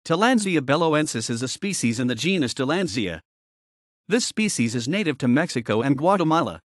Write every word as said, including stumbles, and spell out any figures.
Tillandsia belloensis is a species in the genus Tillandsia. This species is native to Mexico and Guatemala.